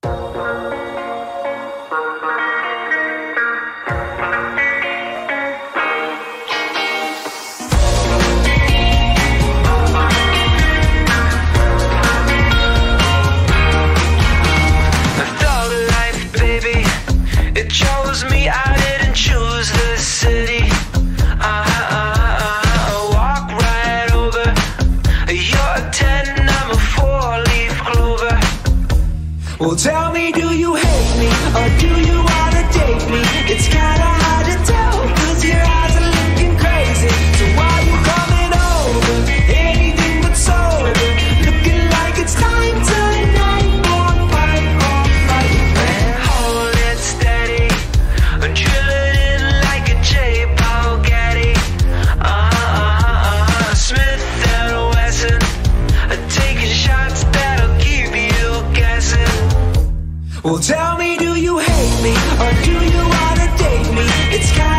It chose me, I didn't choose the city. Walk right over. You're a 10, I'm a 4-leaf clover. Well, tell me, do you hate me or do you wanna date me? It's kinda hard to tell, 'cause your eyes are looking crazy. So why you coming over? Anything but sober. Looking like it's time tonight. More fight or fight, man. Hold it steady, drill it in like a J-Paul Getty. Smith and Wesson, taking shots that'll keep you guessing. Well, tell me, do you hate me or do you wanna date me? It's kinda